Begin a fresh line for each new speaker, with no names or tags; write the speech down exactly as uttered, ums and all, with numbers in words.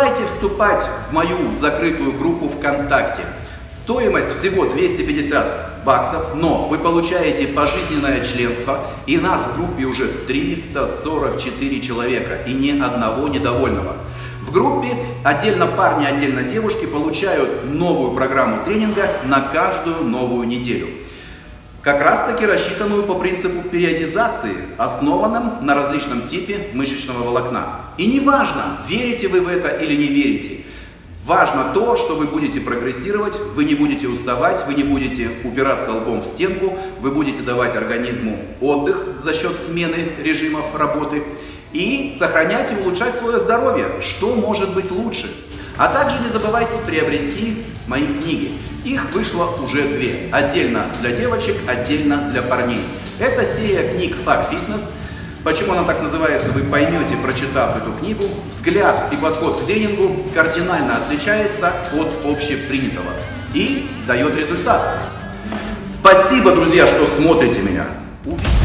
забывайте вступать в мою закрытую группу ВКонтакте. Стоимость всего двести пятьдесят баксов, но вы получаете пожизненное членство, и нас в группе уже триста сорок четыре человека, и ни одного недовольного. В группе отдельно парни, отдельно девушки получают новую программу тренинга на каждую новую неделю. Как раз таки рассчитанную по принципу периодизации, основанном на различном типе мышечного волокна. И не важно, верите вы в это или не верите. Важно то, что вы будете прогрессировать, вы не будете уставать, вы не будете упираться лбом в стенку, вы будете давать организму отдых за счет смены режимов работы и сохранять и улучшать свое здоровье, что может быть лучше. А также не забывайте приобрести мои книги. Их вышло уже две. Отдельно для девочек, отдельно для парней. Это серия книг Fuck Fitness. Почему она так называется, вы поймете, прочитав эту книгу. Взгляд и подход к тренингу кардинально отличается от общепринятого и дает результат. Спасибо, друзья, что смотрите меня.